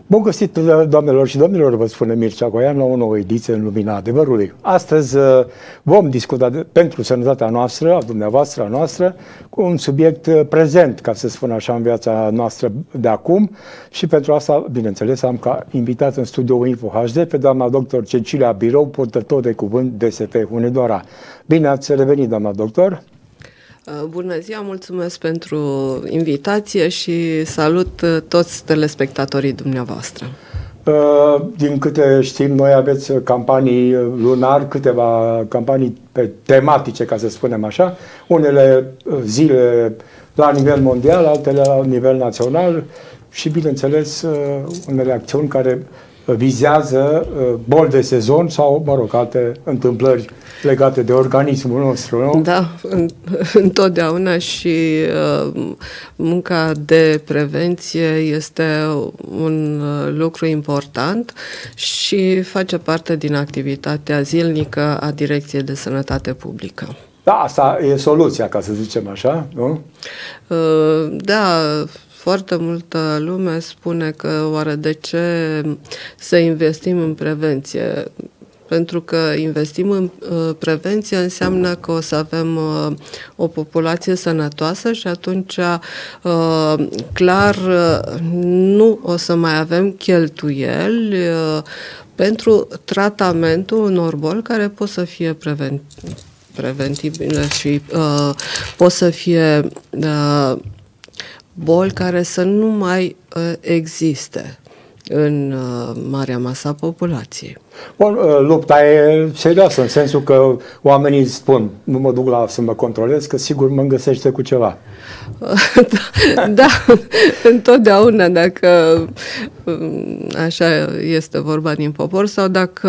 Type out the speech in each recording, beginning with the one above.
Bun găsit, doamnelor și domnilor, vă spune Mircea Goian la o nouă ediție în Lumina Adevărului. Astăzi vom discuta pentru sănătatea noastră, a dumneavoastră, a noastră, cu un subiect prezent, ca să spun așa, în viața noastră de acum. Și pentru asta, bineînțeles, am ca invitat în studio Info HD pe doamna doctor Cecilia Birou, purtător de cuvânt DSP Hunedoara. Bine ați revenit, doamna doctor! Bună ziua, mulțumesc pentru invitație și salut toți telespectatorii dumneavoastră. Din câte știm, noi aveți campanii lunar, câteva campanii tematice, ca să spunem așa, unele zile la nivel mondial, altele la nivel național și, bineînțeles, unele acțiuni care vizează boli de sezon sau, mă rog, alte întâmplări legate de organismul nostru, nu? Da, întotdeauna și munca de prevenție este un lucru important și face parte din activitatea zilnică a Direcției de Sănătate Publică. Da, asta e soluția, ca să zicem așa, nu? Da, foarte multă lume spune că oare de ce să investim în prevenție? Pentru că investim în prevenție înseamnă că o să avem o populație sănătoasă și atunci, clar, nu o să mai avem cheltuieli pentru tratamentul unor boli care pot să fie preventibile și pot să fie boli care să nu mai existe în marea masă a populației. Bun, lupta e serioasă, în sensul că oamenii spun, nu mă duc la să mă controlez, că sigur mă găsește cu ceva. Da, întotdeauna, dacă așa este vorba din popor, sau dacă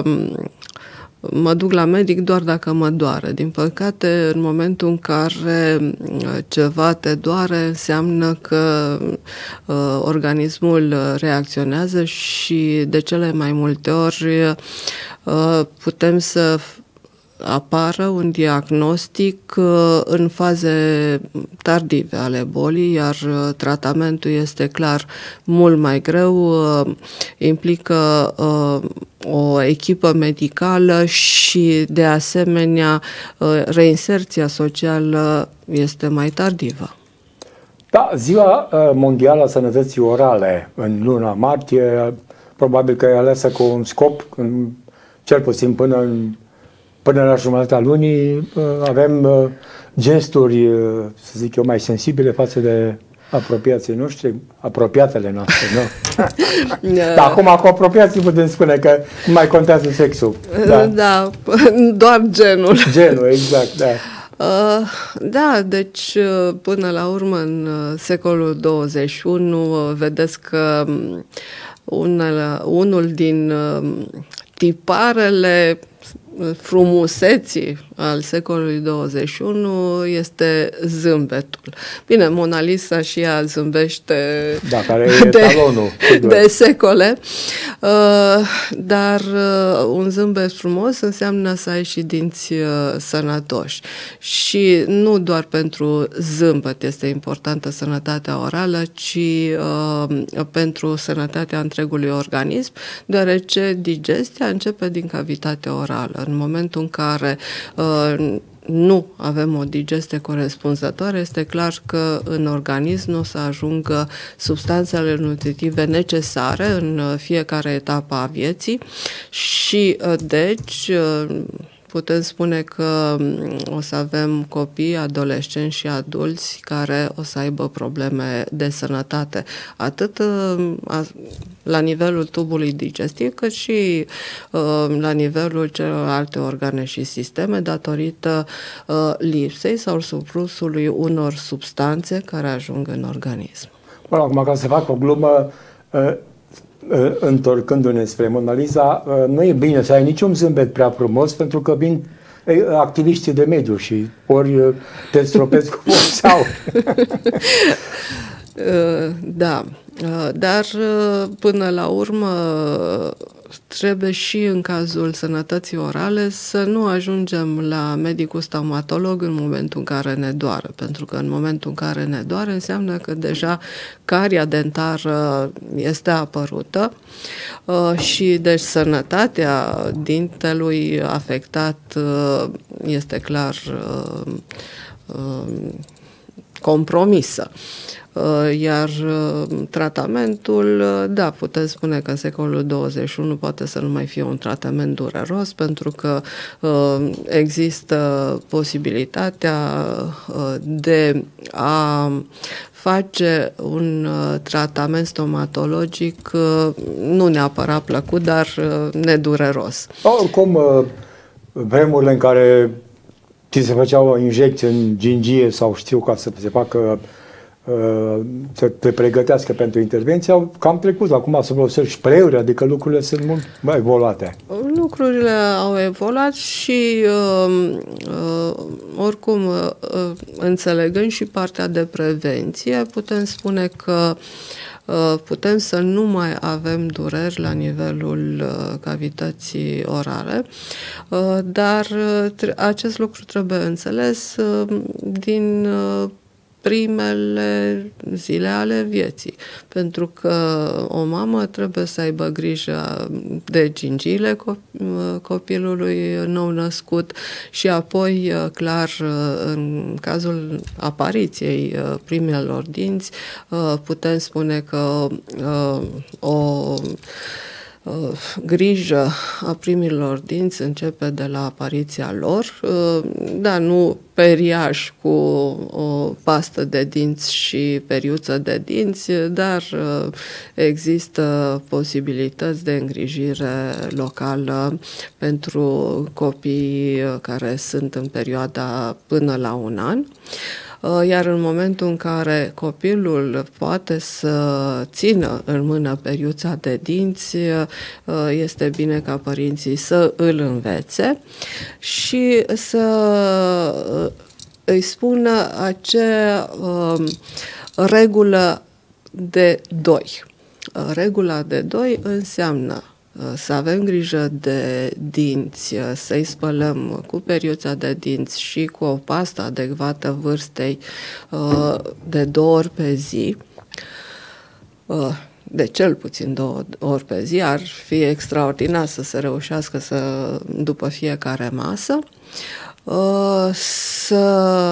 mă duc la medic doar dacă mă doare. Din păcate, în momentul în care ceva te doare, înseamnă că organismul reacționează și de cele mai multe ori putem să apară un diagnostic în faze tardive ale bolii, iar tratamentul este clar mult mai greu, implică o echipă medicală și, de asemenea, reinserția socială este mai tardivă. Da, Ziua Mondială a Sănătății Orale în luna martie, probabil că e alesă cu un scop, cel puțin până la jumătatea lunii, avem gesturi, să zic eu, mai sensibile față de apropiații noștri, apropiatele noastre, nu? Dar acum cu apropiații putem spune că nu mai contează sexul. Da, da, doar genul. Genul, exact, da. Da, deci până la urmă în secolul 21 vedeți că unul din tiparele frumuseții al secolului 21 este zâmbetul. Bine, Mona Lisa și ea zâmbește de secole, dar un zâmbet frumos înseamnă să ai și dinți sănătoși. Și nu doar pentru zâmbet este importantă sănătatea orală, ci pentru sănătatea întregului organism, deoarece digestia începe din cavitatea orală. În momentul în care nu avem o digestie corespunzătoare, este clar că în organism nu o să ajungă substanțele nutritive necesare în fiecare etapă a vieții și, deci, putem spune că o să avem copii, adolescenți și adulți care o să aibă probleme de sănătate, atât la nivelul tubului digestiv, cât și la nivelul celorlalte organe și sisteme, datorită lipsei sau surplusului unor substanțe care ajung în organism. Bun, acum, ca să fac o glumă, întorcându-ne spre Mona Lisa, nu e bine să ai niciun zâmbet prea frumos, pentru că vin activiștii de mediu și ori te stropesc cu sau. Da, dar până la urmă trebuie și în cazul sănătății orale să nu ajungem la medicul stomatolog în momentul în care ne doare, pentru că în momentul în care ne doare înseamnă că deja caria dentară este apărută și deci sănătatea dintelui afectat este clar compromisă. Iar tratamentul, da, putem spune că în secolul 21 poate să nu mai fie un tratament dureros, pentru că există posibilitatea de a face un tratament stomatologic nu neapărat plăcut, dar nedureros. Oricum, vremurile în care ți se făceau o injecție în gingie sau știu ca să se facă să te pregătească pentru intervenție, au cam trecut. Acum să folosești spray-uri, adică lucrurile sunt mult mai evoluate. Lucrurile au evoluat și oricum înțelegând și partea de prevenție, putem spune că putem să nu mai avem dureri la nivelul cavității orale, dar acest lucru trebuie înțeles din primele zile ale vieții, pentru că o mamă trebuie să aibă grijă de gingiile copilului nou-născut și apoi, clar, în cazul apariției primelor dinți, putem spune că o grijă a primilor dinți începe de la apariția lor, da, nu periaș cu o pastă de dinți și periuță de dinți, dar există posibilități de îngrijire locală pentru copii care sunt în perioada până la 1 an. Iar în momentul în care copilul poate să țină în mână periuța de dinți, este bine ca părinții să îl învețe și să îi spună acea regulă de 2. Regula de 2 înseamnă să avem grijă de dinți, să-i spălăm cu periuța de dinți și cu o pastă adecvată vârstei de 2 ori pe zi, de cel puțin 2 ori pe zi. Ar fi extraordinar să se reușească după fiecare masă, să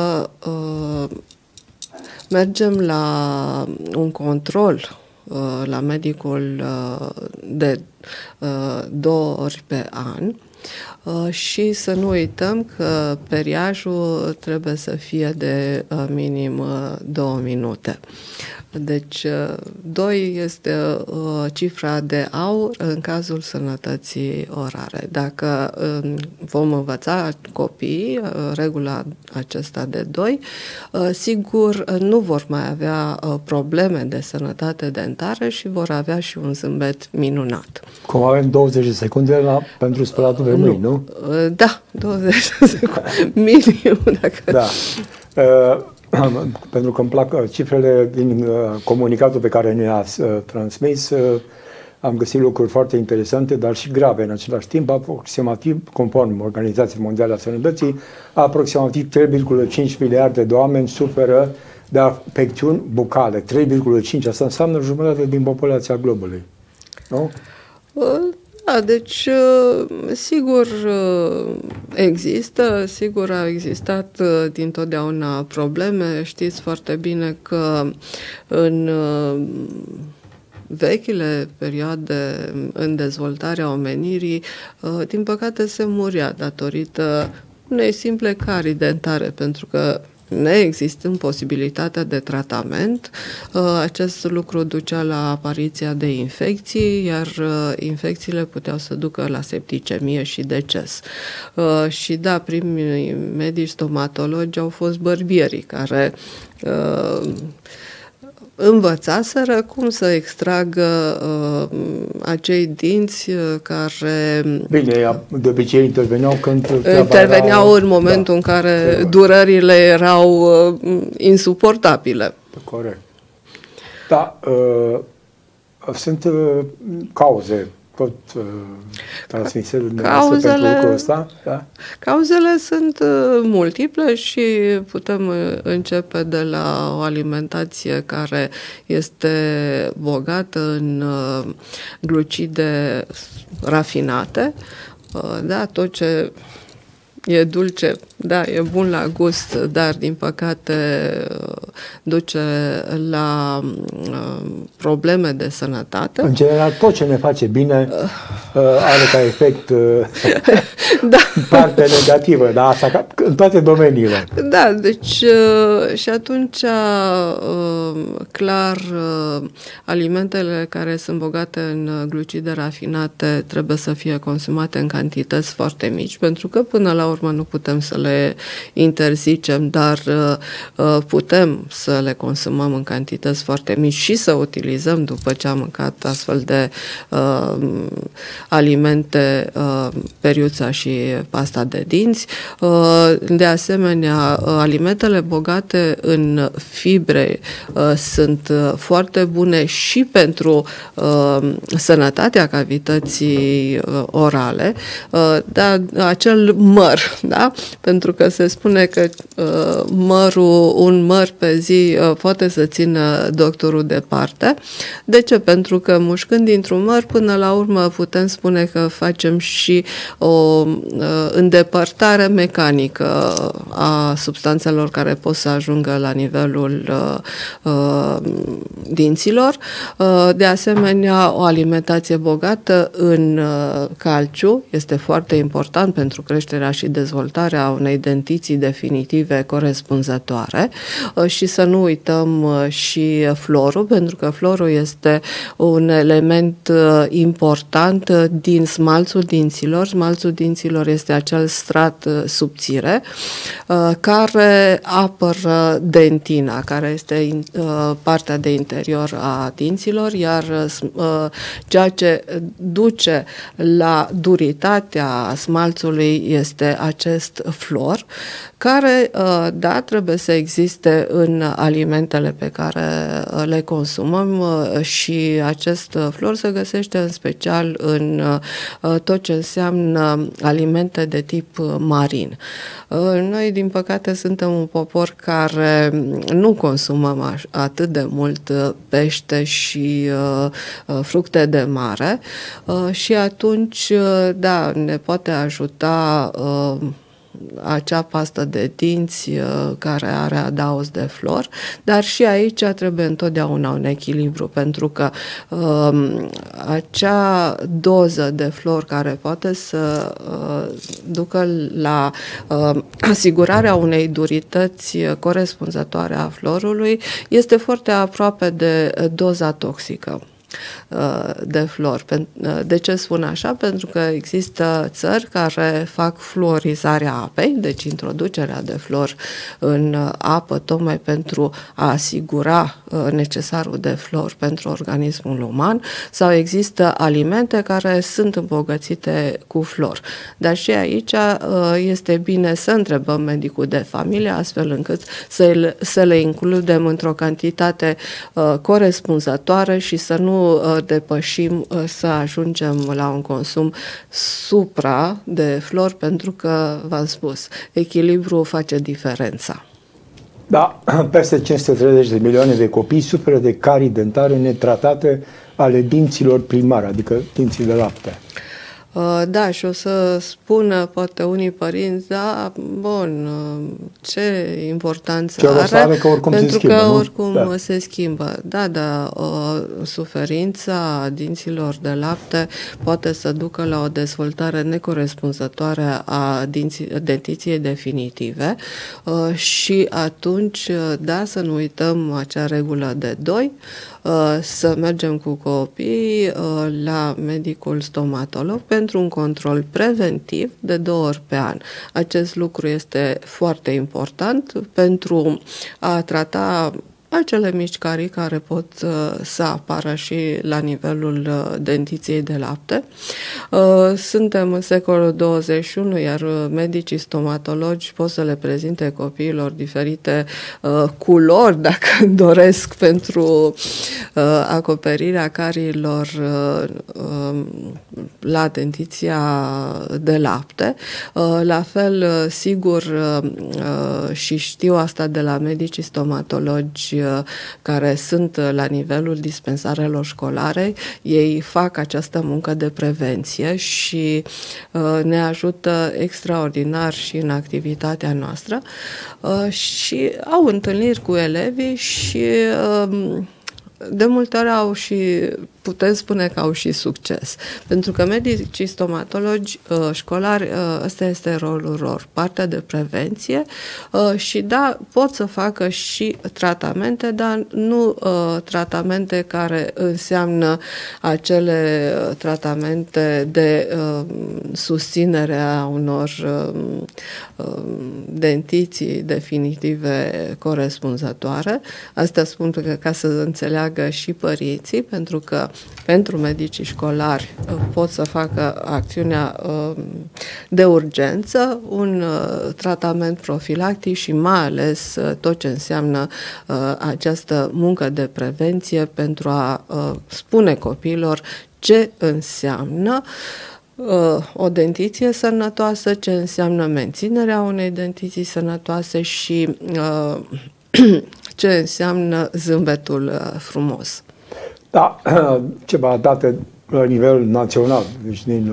mergem la un control la medicul de 2 ori pe an și să nu uităm că periajul trebuie să fie de minim 2 minute. Deci 2 este cifra de aur în cazul sănătății orale. Dacă vom învăța copiii regula acesta de 2, sigur nu vor mai avea probleme de sănătate dentară și vor avea și un zâmbet minunat. Cum avem 20 de secunde pentru spălatul de mâini, nu? Da, 20 de secunde. Minim, dacă... Da. Pentru că îmi plac cifrele din comunicatul pe care ne-ați transmis, am găsit lucruri foarte interesante, dar și grave în același timp. Aproximativ, conform Organizației Mondiale a Sănătății, aproximativ 3,5 miliarde de oameni suferă de afecțiuni bucale. 3,5, asta înseamnă jumătate din populația globului. Nu? Da, deci sigur există, sigur au existat dintotdeauna probleme. Știți foarte bine că în vechile perioade în dezvoltarea omenirii, din păcate se murea datorită unei simple carii dentare, pentru că neexistând posibilitatea de tratament, acest lucru ducea la apariția de infecții, iar infecțiile puteau să ducă la septicemie și deces. Și da, primii medici stomatologi au fost bărbierii care învățaseră cum să extragă acei dinți care... Bine, de obicei interveneau când... Interveneau în momentul în care durerile erau insuportabile. Corect. Da, sunt cauze tot transmise pentru lucrul ăsta. Da? Cauzele sunt multiple și putem începe de la o alimentație care este bogată în glucide rafinate, da, tot ce e dulce, da, e bun la gust, dar din păcate duce la probleme de sănătate. În general, tot ce ne face bine are ca efect da. partea negativă, da, asta în toate domeniile. Da, deci și atunci clar alimentele care sunt bogate în glucide rafinate trebuie să fie consumate în cantități foarte mici, pentru că până la urmă nu putem să le interzicem, dar putem să le consumăm în cantități foarte mici și să utilizăm după ce am mâncat astfel de alimente, periuța și pasta de dinți. De asemenea, alimentele bogate în fibre sunt foarte bune și pentru sănătatea cavității orale, dar acel măr, da? Pentru că se spune că un măr pe zi poate să țină doctorul departe. De ce? Pentru că mușcând dintr-un măr, până la urmă putem spune că facem și o îndepărtare mecanică a substanțelor care pot să ajungă la nivelul dinților. De asemenea, o alimentație bogată în calciu este foarte important pentru creșterea și dezvoltarea unei dentiții definitive corespunzătoare și să nu uităm și fluorul, pentru că fluorul este un element important din smalțul dinților. Smalțul dinților este acel strat subțire care apără dentina, care este partea de interior a dinților, iar ceea ce duce la duritatea smalțului este acest fluor, care, da, trebuie să existe în alimentele pe care le consumăm și acest fluor se găsește în special în tot ce înseamnă alimente de tip marin. Noi, din păcate, suntem un popor care nu consumăm atât de mult pește și fructe de mare și atunci, da, ne poate ajuta acea pastă de dinți care are adaos de flor, dar și aici trebuie întotdeauna un echilibru, pentru că acea doză de flor care poate să ducă la asigurarea unei durități corespunzătoare a florului este foarte aproape de doza toxică de flor. De ce spun așa? Pentru că există țări care fac fluorizarea apei, deci introducerea de flor în apă tocmai pentru a asigura necesarul de flor pentru organismul uman, sau există alimente care sunt îmbogățite cu flor. Dar și aici este bine să întrebăm medicul de familie astfel încât să le includem într-o cantitate corespunzătoare și să nu depășim, să ajungem la un consum supra de flori, pentru că, v-am spus, echilibrul face diferența. Da, peste 530 de milioane de copii suferă de carii dentare netratate ale dinților primari, adică dinții de lapte. Da, și o să spună poate unii părinți, da, bun, ce importanță are, că oricum pentru se schimbă, că nu? oricum se schimbă. Da, suferința dinților de lapte poate să ducă la o dezvoltare necorespunzătoare a dentiției definitive și atunci, da, să nu uităm acea regulă de 2, să mergem cu copiii la medicul stomatolog pentru un control preventiv de 2 ori pe an. Acest lucru este foarte important pentru a trata acele mici carii care pot să apară și la nivelul dentiției de lapte. Suntem în secolul 21, iar medicii stomatologi pot să le prezinte copiilor diferite culori, dacă doresc, pentru acoperirea cariilor la dentiția de lapte. La fel, sigur, și știu asta de la medicii stomatologi care sunt la nivelul dispensarelor școlare, ei fac această muncă de prevenție și ne ajută extraordinar și în activitatea noastră și au întâlniri cu elevii și de multe ori au și, putem spune că au și succes. Pentru că medicii stomatologi școlari, ăsta este rolul lor, partea de prevenție și da, pot să facă și tratamente, dar nu tratamente care înseamnă acele tratamente de susținere a unor dentiții definitive corespunzătoare. Asta spun că ca să înțeleagă și părinții, pentru că pentru medicii școlari pot să facă acțiunea de urgență, un tratament profilactic și mai ales tot ce înseamnă această muncă de prevenție pentru a spune copiilor ce înseamnă o dentiție sănătoasă, ce înseamnă menținerea unei dentiții sănătoase și ce înseamnă zâmbetul frumos. Da, ceva date la nivel național, deci din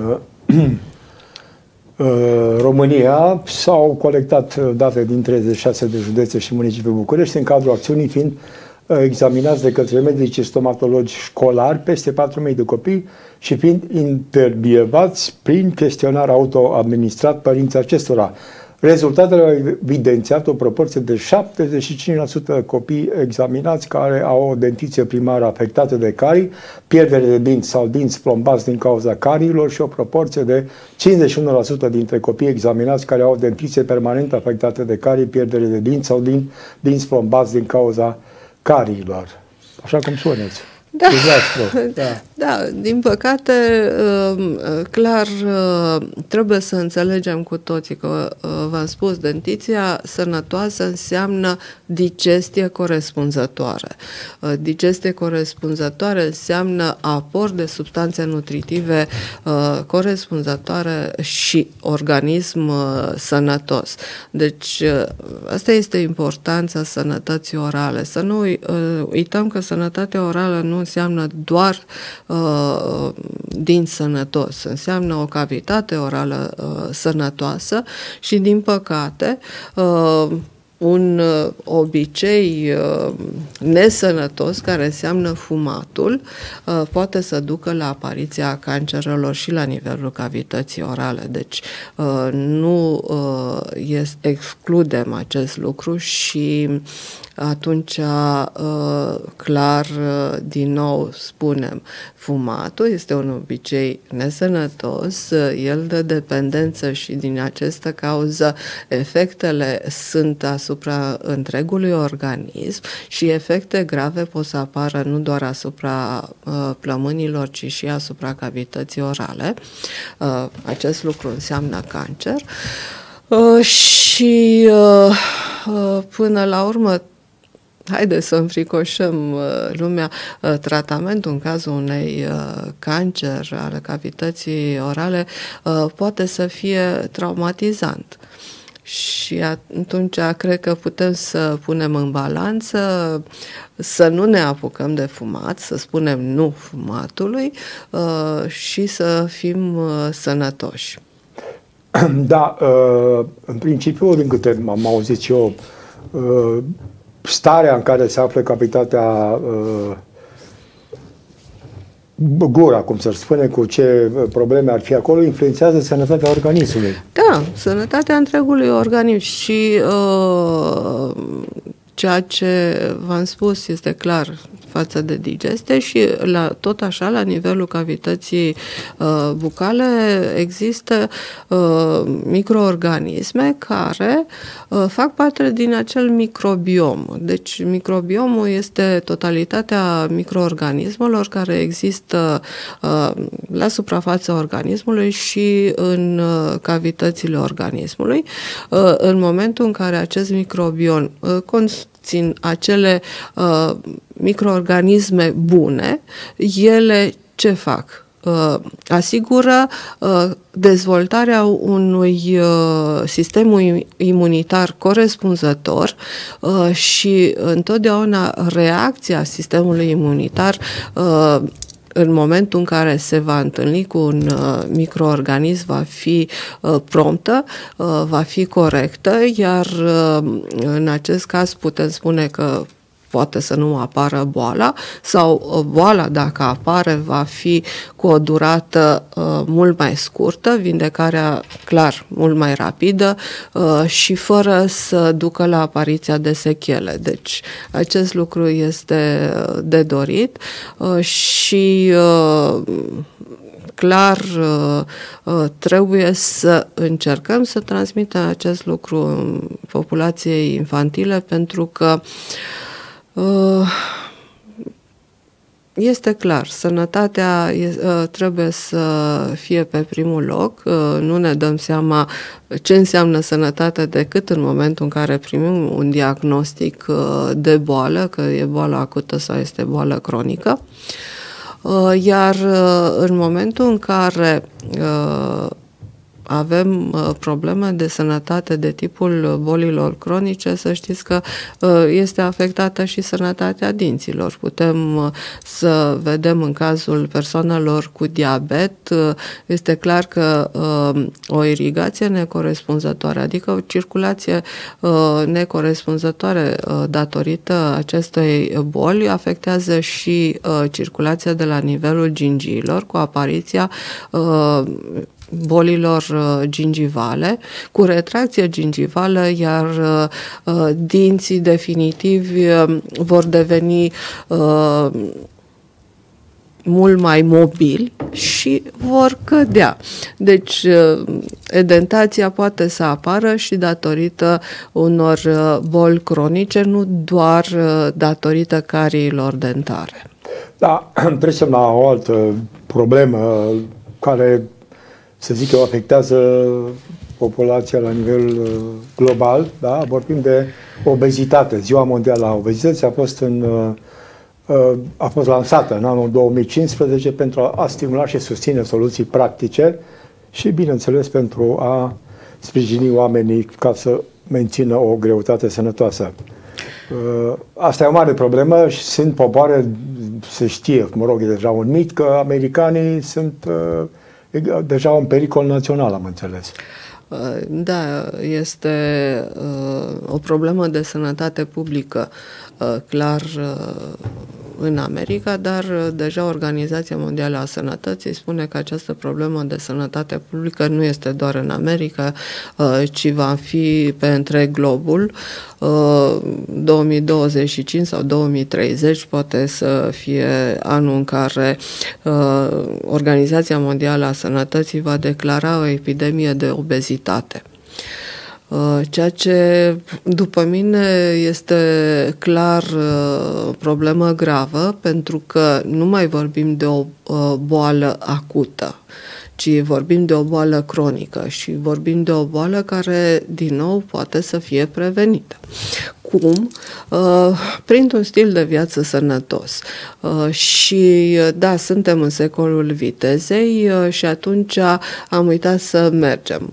România s-au colectat date din 36 de județe și municipii București în cadrul acțiunii fiind examinați de către medicii stomatologi școlari peste 4.000 de copii și fiind intervievați prin chestionar auto-administrat părinții acestora. Rezultatele au evidențiat o proporție de 75% copii examinați care au o dentiție primară afectată de carii, pierdere de dinți sau dinți plombați din cauza cariilor și o proporție de 51% dintre copii examinați care au o dentiție permanentă afectată de carii, pierdere de dinți sau dinți plombați din cauza cariilor. Așa cum spuneți. Da. Da, din păcate, clar, trebuie să înțelegem cu toții că, v-am spus, dentiția sănătoasă înseamnă digestie corespunzătoare. Digestie corespunzătoare înseamnă aport de substanțe nutritive corespunzătoare și organism sănătos. Deci, asta este importanța sănătății orale. Să nu uităm că sănătatea orală nu înseamnă doar dinți sănătos, înseamnă o cavitate orală sănătoasă și, din păcate, un obicei nesănătos, care înseamnă fumatul, poate să ducă la apariția cancerelor și la nivelul cavității orale. Deci nu excludem acest lucru și atunci, clar, din nou spunem, fumatul este un obicei nesănătos, el dă dependență și din această cauză efectele sunt asupra întregului organism și efecte grave pot să apară nu doar asupra plămânilor, ci și asupra cavității orale. Acest lucru înseamnă cancer și până la urmă haideți să înfricoșăm lumea, tratamentul în cazul unei cancer ale cavității orale poate să fie traumatizant. Și atunci cred că putem să punem în balanță, să nu ne apucăm de fumat, să spunem nu fumatului și să fim sănătoși. Da, în principiu, din câte am auzit și eu, starea în care se află cavitatea gura, cum se spune, cu ce probleme ar fi acolo, influențează sănătatea organismului. Da, sănătatea întregului organism și ceea ce v-am spus este clar, față de digestie și tot așa, la nivelul cavității bucale, există microorganisme care fac parte din acel microbiom. Deci microbiomul este totalitatea microorganismelor care există la suprafața organismului și în cavitățile organismului. În momentul în care acest microbiom conțin acele microorganisme bune, ele ce fac? Asigură dezvoltarea unui sistem imunitar corespunzător și întotdeauna reacția sistemului imunitar în momentul în care se va întâlni cu un microorganism va fi promptă, va fi corectă, iar în acest caz putem spune că poate să nu apară boala sau boala, dacă apare, va fi cu o durată mult mai scurtă, vindecarea, clar, mult mai rapidă și fără să ducă la apariția de sechele. Deci, acest lucru este de dorit și clar trebuie să încercăm să transmitem acest lucru populației infantile, pentru că este clar, sănătatea trebuie să fie pe primul loc. Nu ne dăm seama ce înseamnă sănătate decât în momentul în care primim un diagnostic de boală, că e boală acută sau este boală cronică. Iar în momentul în care avem probleme de sănătate de tipul bolilor cronice, să știți că este afectată și sănătatea dinților. Putem să vedem în cazul persoanelor cu diabet, este clar că o irigație necorespunzătoare, adică o circulație necorespunzătoare datorită acestei boli, afectează și circulația de la nivelul gingiilor, cu apariția bolilor gingivale, cu retracție gingivală, iar dinții definitivi vor deveni mult mai mobili și vor cădea. Deci, edentația poate să apară și datorită unor boli cronice, nu doar datorită cariilor dentare. Da, trecem la o altă problemă care, să zic eu, afectează populația la nivel global. Da? Vorbim de obezitate. Ziua Mondială a Obezității a fost lansată în anul 2015 pentru a stimula și susține soluții practice și, bineînțeles, pentru a sprijini oamenii ca să mențină o greutate sănătoasă. Asta e o mare problemă și sunt popoare, se știe, mă rog, e deja un mit, că americanii sunt deja un pericol național, am înțeles. Da, este o problemă de sănătate publică, clar, în America, dar deja Organizația Mondială a Sănătății spune că această problemă de sănătate publică nu este doar în America, ci va fi pe întreg globul. 2025 sau 2030 poate să fie anul în care Organizația Mondială a Sănătății va declara o epidemie de obezitate. Ceea ce, după mine, este clar o problemă gravă, pentru că nu mai vorbim de o boală acută, ci vorbim de o boală cronică și vorbim de o boală care, din nou, poate să fie prevenită. Cum? Printr-un stil de viață sănătos. Și da, suntem în secolul vitezei și atunci am uitat să mergem.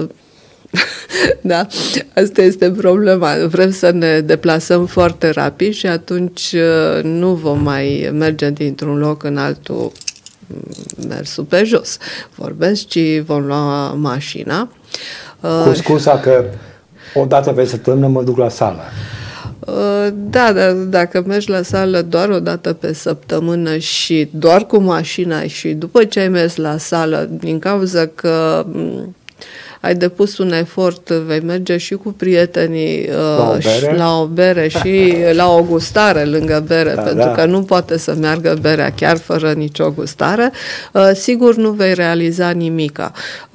Da, asta este problema. Vrem să ne deplasăm foarte rapid și atunci nu vom mai merge dintr-un loc în altul mersul pe jos. Vorbesc, ci vom lua mașina. Cu scuza că o dată pe săptămână mă duc la sală. Da, dar dacă mergi la sală doar o dată pe săptămână și doar cu mașina și după ce ai mers la sală, din cauza că ai depus un efort, vei merge și cu prietenii la o bere și la o gustare lângă bere, pentru că nu poate să meargă berea chiar fără nicio gustare, sigur nu vei realiza nimica.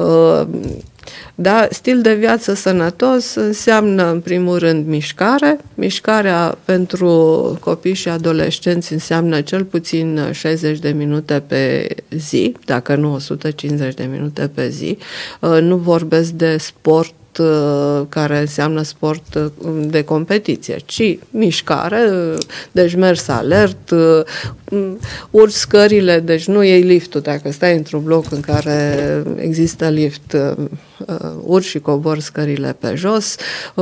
Da, stil de viață sănătos înseamnă, în primul rând, mișcare. Mișcarea pentru copii și adolescenți înseamnă cel puțin 60 de minute pe zi, dacă nu 150 de minute pe zi. Nu vorbesc de sport care înseamnă sport de competiție, ci mișcare, deci mers alert, urci scările, deci nu iei liftul. Dacă stai într-un bloc în care există lift, urci și cobori scările pe jos,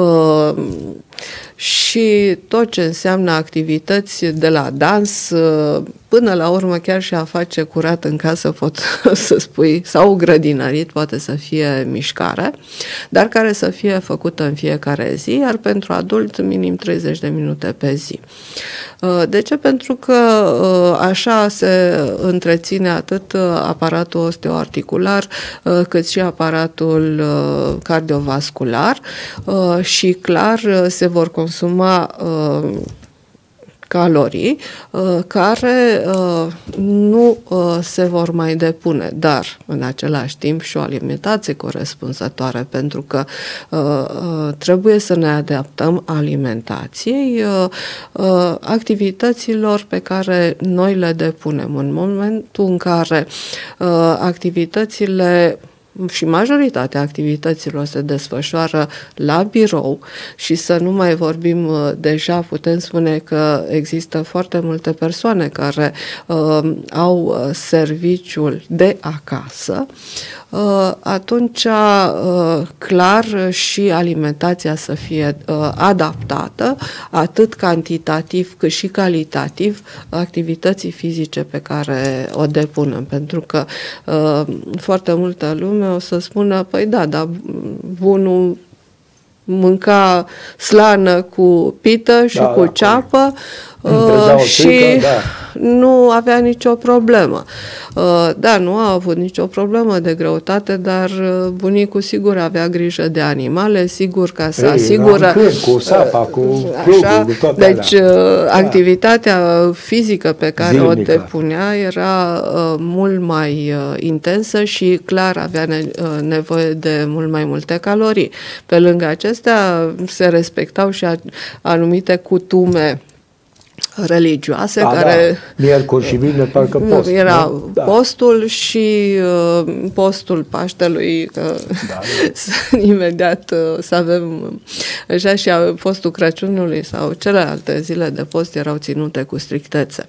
și tot ce înseamnă activități de la dans până la urmă chiar și a face curat în casă, pot să spui, sau grădinărit, poate să fie mișcare, dar care să fie făcută în fiecare zi, iar pentru adult minim 30 de minute pe zi. De ce? Pentru că așa se întreține atât aparatul osteoarticular cât și aparatul cardiovascular și clar se vor consuma calorii care nu se vor mai depune, dar în același timp și o alimentație corespunzătoare, pentru că trebuie să ne adaptăm alimentației activităților pe care noi le depunem. În momentul în care activitățile și majoritatea activităților se desfășoară la birou și să nu mai vorbim, deja putem spune că există foarte multe persoane care au serviciul de acasă, atunci clar și alimentația să fie adaptată atât cantitativ cât și calitativ activității fizice pe care o depunem, pentru că foarte multă lume o să spună, păi da, dar bunul mânca slană cu pită și cu ceapă și nu avea nicio problemă. Da, nu a avut nicio problemă de greutate, dar bunicul sigur avea grijă de animale, sigur ca să asigură... Cu sapa, cu așa, deci activitatea fizică pe care zilnică o depunea era mult mai intensă și clar avea nevoie de mult mai multe calorii. Pe lângă acestea se respectau și anumite cutume religioase, care... Miercuri și vineri, parcă post. Era postul și postul Paștelui, că imediat să avem așa, și postul Crăciunului sau celelalte zile de post erau ținute cu strictețe.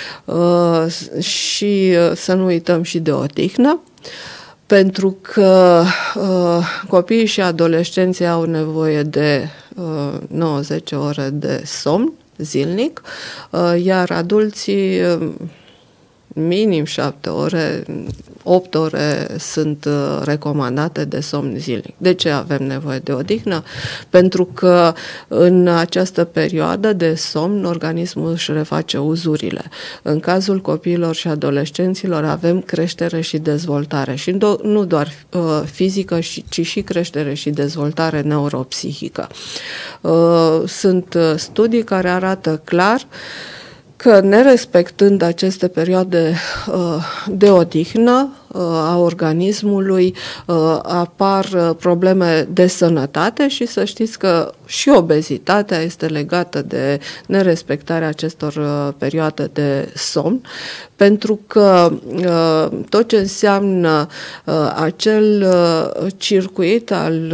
Și să nu uităm și de odihnă, pentru că copiii și adolescenții au nevoie de 9-10 ore de somn zilnic, iar adulții minim 7 ore, 8 ore sunt recomandate de somn zilnic. De ce avem nevoie de odihnă? Pentru că în această perioadă de somn organismul își reface uzurile. În cazul copiilor și adolescenților avem creștere și dezvoltare și nu doar fizică, ci și creștere și dezvoltare neuropsihică. Sunt studii care arată clar că nerespectând aceste perioade de odihnă a organismului, apar probleme de sănătate și să știți că și obezitatea este legată de nerespectarea acestor perioade de somn, pentru că tot ce înseamnă acel circuit al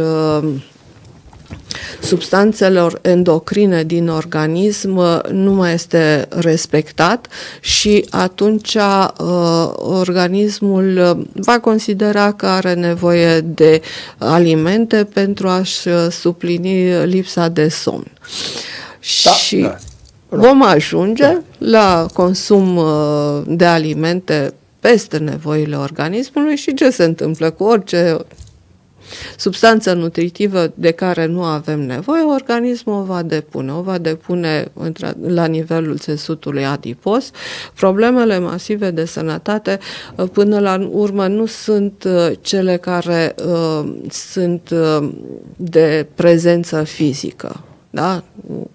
substanțelor endocrine din organism nu mai este respectat și atunci organismul va considera că are nevoie de alimente pentru a-și suplini lipsa de somn. Și vom ajunge la consum de alimente peste nevoile organismului și ce se întâmplă cu orice substanță nutritivă de care nu avem nevoie, organismul o va depune. O va depune la nivelul țesutului adipos. Problemele masive de sănătate până la urmă nu sunt cele care sunt de prezență fizică. Da?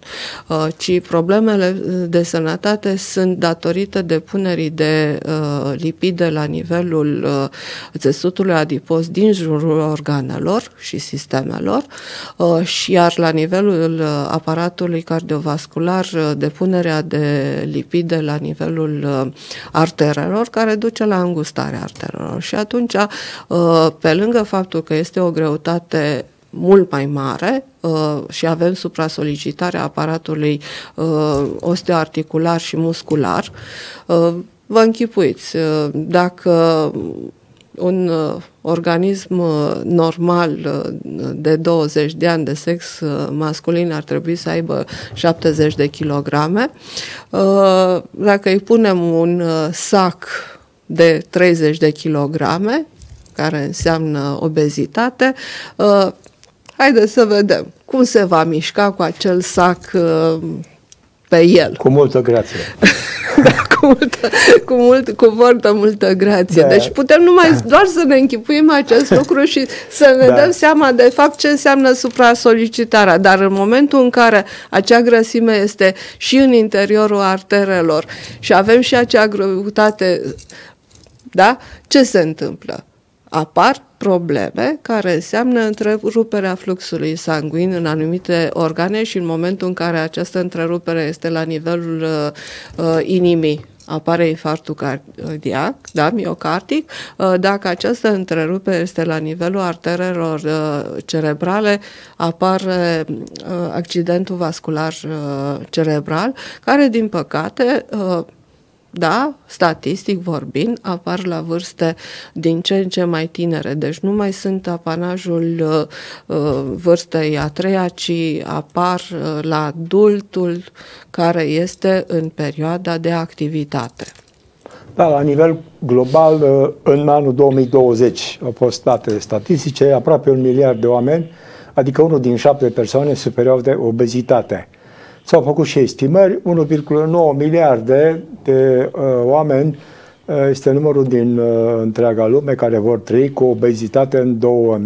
Ci problemele de sănătate sunt datorită depunerii de lipide la nivelul țesutului adipos din jurul organelor și sistemelor, și iar la nivelul aparatului cardiovascular depunerea de lipide la nivelul arterelor, care duce la îngustarea arterelor. Și atunci, pe lângă faptul că este o greutate mult mai mare și avem supra-solicitarea aparatului osteoarticular și muscular, vă închipuiți, dacă un organism normal de 20 de ani de sex masculin ar trebui să aibă 70 de kilograme, dacă îi punem un sac de 30 de kilograme, care înseamnă obezitate, haideți să vedem cum se va mișca cu acel sac pe el. Cu multă grație. Da, cu foarte multă grație. Da. Deci putem doar să ne închipuim acest lucru și să ne dăm seama de fapt ce înseamnă supra-solicitarea. Dar în momentul în care acea grăsime este și în interiorul arterelor și avem și acea greutate, da? Ce se întâmplă? Apar probleme care înseamnă întreruperea fluxului sanguin în anumite organe și în momentul în care această întrerupere este la nivelul inimii, apare infarctul cardiac, da, miocardic. Dacă această întrerupere este la nivelul arterelor cerebrale, apare accidentul vascular cerebral, care, din păcate, da, statistic vorbind, apar la vârste din ce în ce mai tinere. Deci nu mai sunt apanajul vârstei a treia, ci apar la adultul care este în perioada de activitate. Da, la nivel global, în anul 2020 au fost date statistice, aproape 1 miliard de oameni, adică 1 din 7 persoane sufereau de obezitate. S-au făcut și estimări, 1,9 miliarde de oameni este numărul din întreaga lume care vor trăi cu obezitate în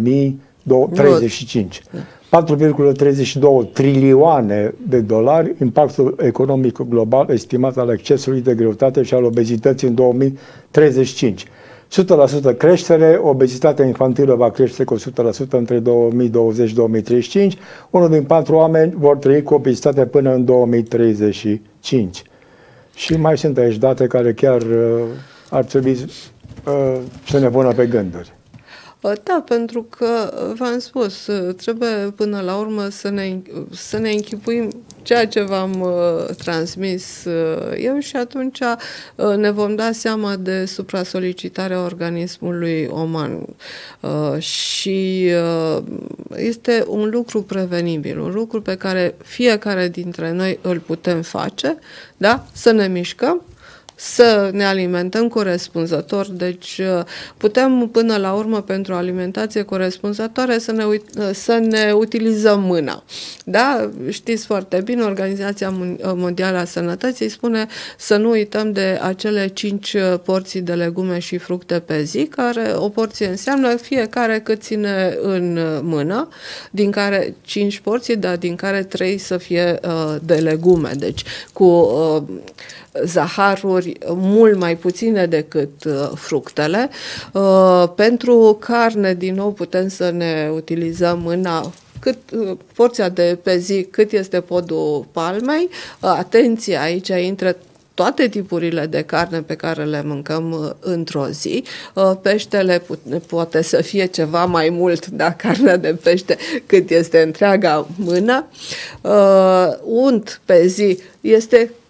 2035. 4,32 trilioane de dolari, impactul economic global estimat al excesului de greutate și al obezității în 2035. 100% creștere, obezitatea infantilă va crește cu 100% între 2020-2035. 1 din 4 oameni vor trăi cu obezitate până în 2035. Și mai sunt aici date care chiar ar trebui să ne pună pe gânduri. Da, pentru că, v-am spus, trebuie până la urmă să ne închipuim ceea ce v-am transmis eu și atunci ne vom da seama de supra-solicitarea organismului uman. Și este un lucru prevenibil, un lucru pe care fiecare dintre noi îl putem face, da? Să ne mișcăm, să ne alimentăm corespunzător, deci putem până la urmă pentru alimentație corespunzătoare să ne utilizăm mâna. Da? Știți foarte bine, Organizația Mondială a Sănătății spune să nu uităm de acele 5 porții de legume și fructe pe zi, care o porție înseamnă fiecare cât ține în mână, din care 5 porții, dar din care 3 să fie de legume, deci cu zaharuri mult mai puține decât fructele. Pentru carne, din nou, putem să ne utilizăm mâna, porția de pe zi, cât este podul palmei. Atenție, aici intră toate tipurile de carne pe care le mâncăm într-o zi. Peștele poate să fie ceva mai mult, da, carnea de pește, cât este întreaga mână. Unt pe zi este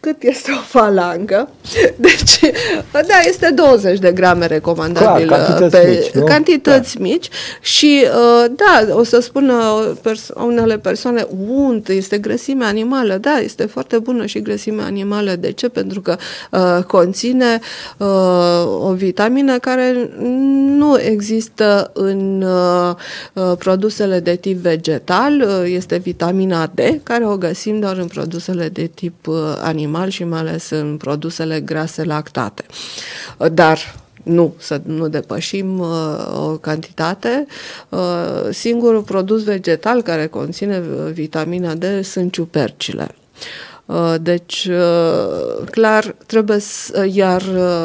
cât este o falangă. Deci, da, este 20 de grame recomandabil. Clar, cantități mici. Și, da, o să spună unele persoane, unt, este grăsime animală. Da, este foarte bună și grăsime animală. De ce? Pentru că conține o vitamină care nu există în produsele de tip vegetal. Este vitamina D, care o găsim doar în produsele de tip animal și mai ales în produsele grase lactate. Dar să nu depășim o cantitate. Singurul produs vegetal care conține vitamina D sunt ciupercile. Deci, clar, trebuie iar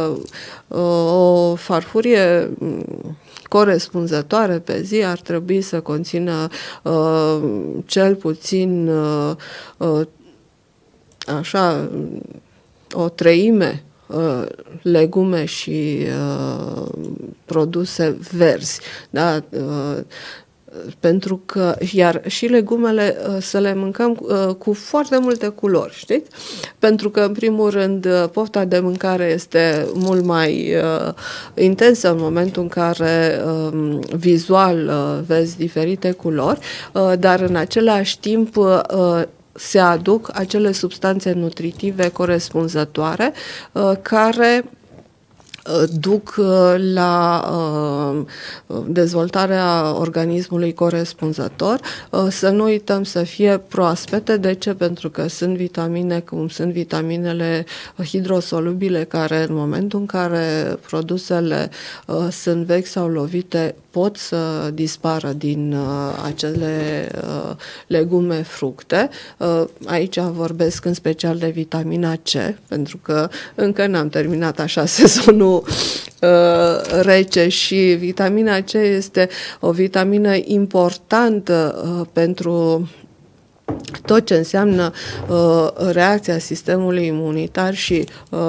o farfurie corespunzătoare pe zi ar trebui să conțină cel puțin așa o treime legume și produse verzi, da? Pentru că, iar și legumele să le mâncăm cu foarte multe culori, știți? Pentru că, în primul rând, pofta de mâncare este mult mai intensă în momentul în care vizual vezi diferite culori, dar în același timp se aduc acele substanțe nutritive corespunzătoare care duc la dezvoltarea organismului corespunzător. Să nu uităm să fie proaspete. De ce? Pentru că sunt vitamine, cum sunt vitaminele hidrosolubile, care în momentul în care produsele sunt vechi sau lovite, pot să dispară din acele legume, fructe. Aici vorbesc în special de vitamina C, pentru că încă n-am terminat așa sezonul rece și vitamina C este o vitamină importantă pentru tot ce înseamnă reacția sistemului imunitar și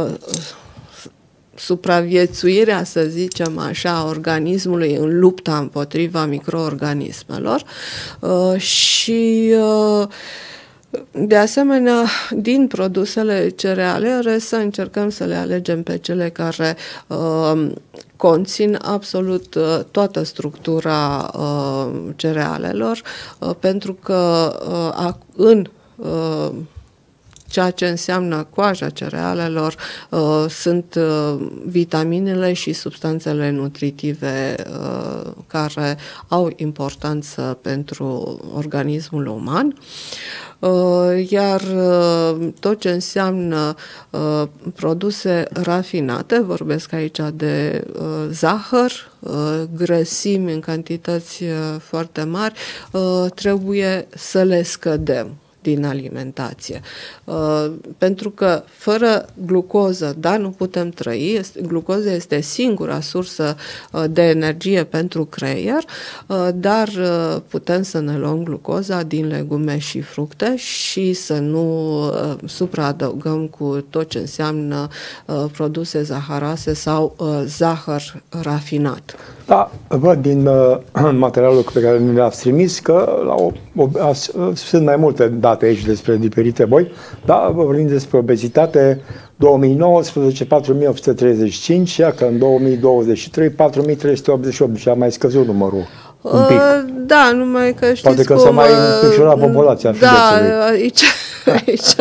supraviețuirea, să zicem așa, a organismului în lupta împotriva microorganismelor și de asemenea, din produsele cerealiere să încercăm să le alegem pe cele care conțin absolut toată structura cerealelor, pentru că în ceea ce înseamnă coaja cerealelor sunt vitaminele și substanțele nutritive care au importanță pentru organismul uman. Iar tot ce înseamnă produse rafinate, vorbesc aici de zahăr, grăsimi în cantități foarte mari, trebuie să le scădem din alimentație. Pentru că fără glucoză, da, nu putem trăi. Glucoza este singura sursă de energie pentru creier, dar putem să ne luăm glucoza din legume și fructe și să nu supraadăugăm cu tot ce înseamnă produse zaharoase sau zahăr rafinat. Da, văd din materialul pe care ne l-ați trimis că sunt mai multe date aici despre diferite boli, da, vorbim despre obezitate 2019, 4835, iar că în 2023, 4388, și a mai scăzut numărul un pic. Da, numai că știți poate că cum... s-a mai micșorat populația județului. Aici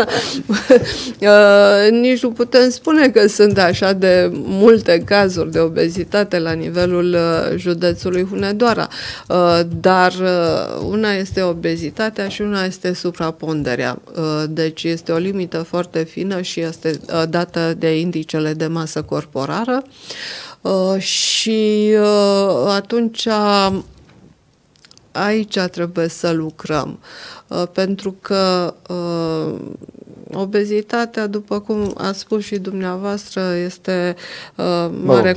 nici nu putem spune că sunt așa de multe cazuri de obezitate la nivelul județului Hunedoara, dar una este obezitatea și una este supraponderea. Deci este o limită foarte fină și este dată de indicele de masă corporală și atunci aici trebuie să lucrăm, pentru că obezitatea, după cum ați spus și dumneavoastră, este mare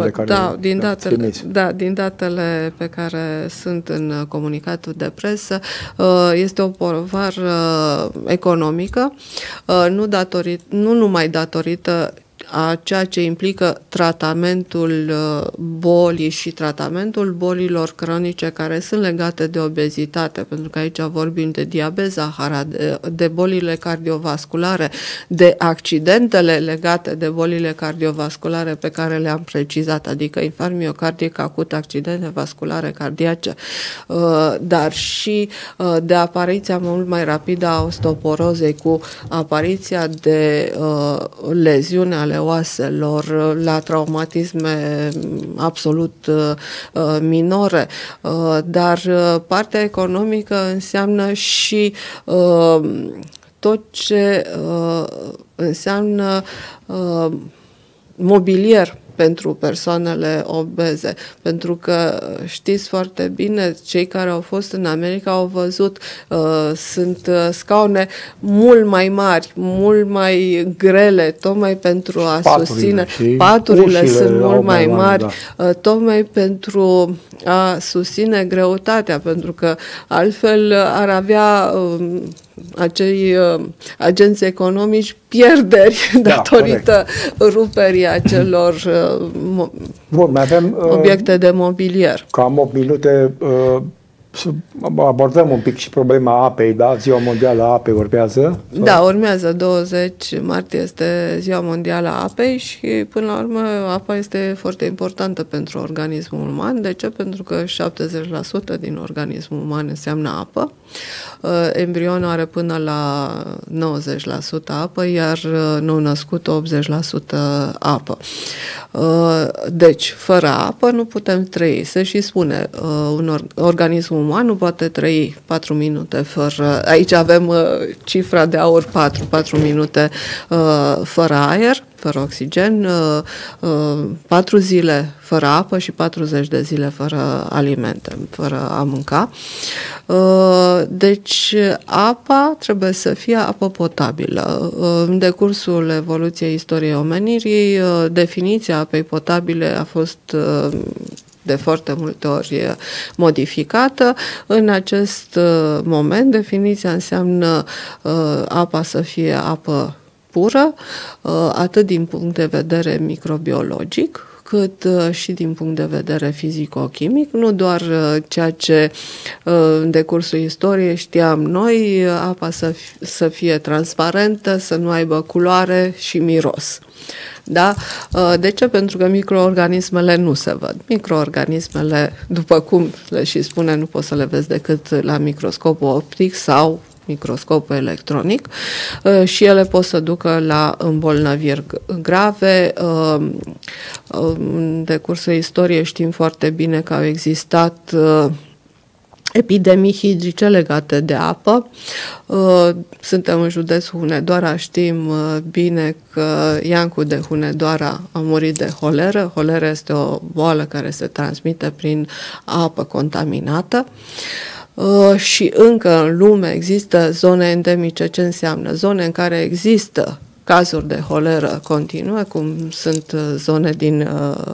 din datele pe care sunt în comunicatul de presă, este o povară economică, nu numai datorită a ceea ce implică tratamentul bolii și tratamentul bolilor cronice care sunt legate de obezitate, pentru că aici vorbim de diabet, zahara, de bolile cardiovasculare, de accidentele legate de bolile cardiovasculare pe care le-am precizat, adică infarct miocardic acut, accidente vasculare cardiace, dar și de apariția mult mai rapidă a osteoporozei cu apariția de leziuni ale oaselor la traumatisme absolut minore, dar partea economică înseamnă și tot ce înseamnă mobilier pentru persoanele obeze, pentru că știți foarte bine, cei care au fost în America au văzut, sunt scaune mult mai mari, mult mai grele, tocmai pentru a susține, paturile sunt mult mai mari, da. Tocmai pentru a susține greutatea, pentru că altfel ar avea acei agenți economici pierderi datorită ruperii acelor obiecte de mobilier. Cam 8 minute să abordăm un pic și problema apei, da? Ziua Mondială a Apei urmează? Sau? Da, urmează. 20 martie este Ziua Mondială a Apei și, până la urmă, apa este foarte importantă pentru organismul uman. De ce? Pentru că 70% din organismul uman înseamnă apă. Embrionul are până la 90% apă, iar nou-născut 80% apă. Deci, fără apă nu putem trăi. Se și spune, un organism uman nu poate trăi 4 minute fără... Aici avem cifra de aur 4 minute fără aer, fără oxigen, 4 zile fără apă și 40 de zile fără alimente, fără a mânca. Deci, apa trebuie să fie apă potabilă. În decursul evoluției istoriei omenirii, definiția apei potabile a fost de foarte multe ori modificată. În acest moment, definiția înseamnă apa să fie apă pură, atât din punct de vedere microbiologic, cât și din punct de vedere fizico-chimic, nu doar ceea ce în decursul istoriei știam noi, apa să fie transparentă, să nu aibă culoare și miros. Da? De ce? Pentru că microorganismele nu se văd. Microorganismele, după cum le și spune, nu poți să le vezi decât la microscopul optic sau microscopul electronic și ele pot să ducă la îmbolnăviri grave. În decursul istoriei știm foarte bine că au existat epidemii hidrice legate de apă. Suntem în județul Hunedoara, știm bine că Iancu de Hunedoara a murit de holeră. Holera este o boală care se transmite prin apă contaminată. Și încă în lume există zone endemice. Ce înseamnă? Zone în care există cazuri de holeră continuă, cum sunt zone din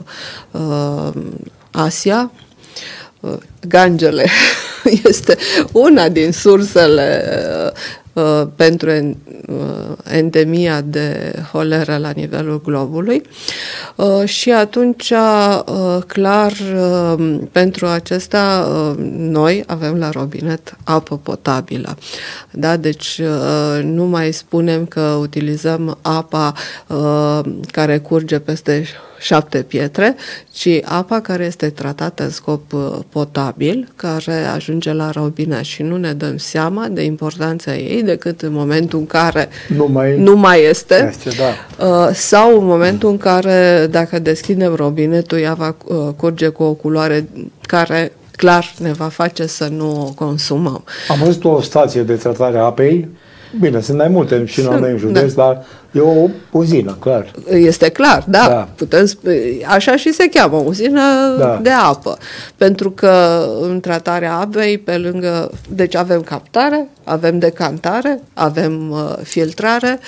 Asia. Gangele este una din sursele pentru endemia de holeră la nivelul globului și atunci, clar, pentru acesta noi avem la robinet apă potabilă. Da? Deci nu mai spunem că utilizăm apa care curge peste 7 pietre, ci apa care este tratată în scop potabil, care ajunge la robinet și nu ne dăm seama de importanța ei decât în momentul în care nu mai este da. Sau în momentul în care, dacă deschidem robinetul, ea va curge cu o culoare care clar ne va face să nu o consumăm. Am văzut o stație de tratare a apei. Bine, sunt mai multe și la noi în județ, da. Dar e o uzină, clar. Este clar, da. Da. Putem așa și se cheamă, uzină de apă. Pentru că în tratarea apei, pe lângă... Deci avem captare, avem decantare, avem filtrare,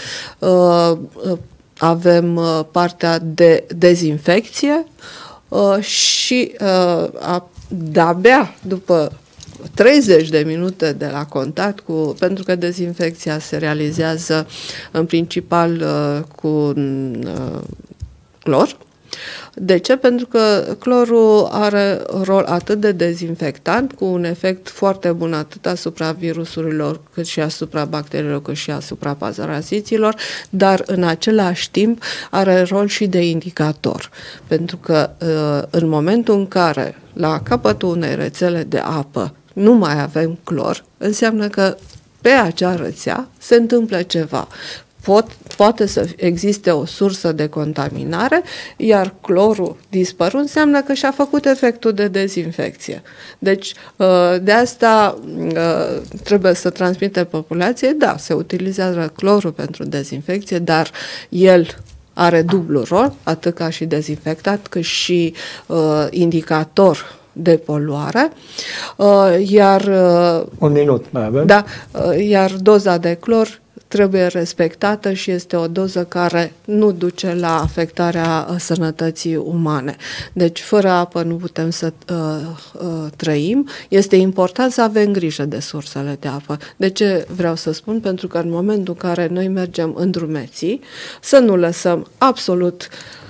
avem partea de dezinfecție și de-abia după 30 de minute de la contact pentru că dezinfecția se realizează în principal cu clor. De ce? Pentru că clorul are rol atât de dezinfectant, cu un efect foarte bun atât asupra virusurilor, cât și asupra bacteriilor, cât și asupra paraziților, dar în același timp are rol și de indicator. Pentru că în momentul în care la capătul unei rețele de apă nu mai avem clor, înseamnă că pe acea rețea se întâmplă ceva. Poate să existe o sursă de contaminare, iar clorul dispărut înseamnă că și-a făcut efectul de dezinfecție. Deci, de asta trebuie să transmite populației, da, se utilizează clorul pentru dezinfecție, dar el are dublu rol, atât ca și dezinfectant, cât și indicator de poluare, iar un minut mai avem. Da, iar doza de clor trebuie respectată și este o doză care nu duce la afectarea sănătății umane. Deci, fără apă nu putem să trăim. Este important să avem grijă de sursele de apă. De ce vreau să spun? Pentru că în momentul în care noi mergem în drumeții, să nu lăsăm absolut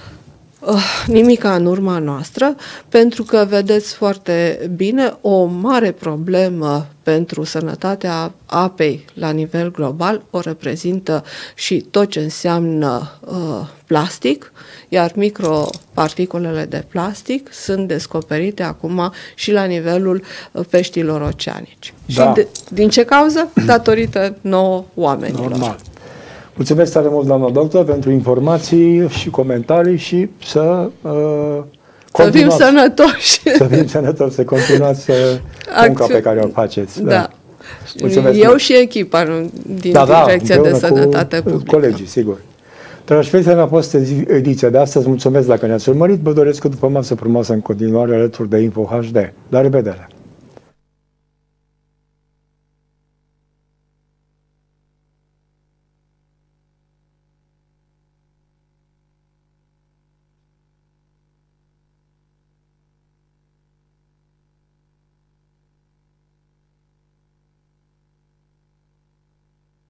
nimica în urma noastră, pentru că vedeți foarte bine o mare problemă pentru sănătatea apei la nivel global o reprezintă și tot ce înseamnă plastic, iar microparticulele de plastic sunt descoperite acum și la nivelul peștilor oceanici. Da. Și din ce cauză? Datorită nouă oamenilor. Normal. Mulțumesc tare mult, doamna doctor, pentru informații și comentarii și să fim sănătoși. Să fim sănătoși, să continuați munca pe care o faceți. Da. Mulțumesc Eu mult. și echipa din Direcția de Sănătate Publică. Colegii, sigur. Dragi prieteni, a fost ediția de astăzi. Mulțumesc dacă ne-ați urmărit. Vă doresc o după masă frumoasă în continuare alături de Info HD. La revedere!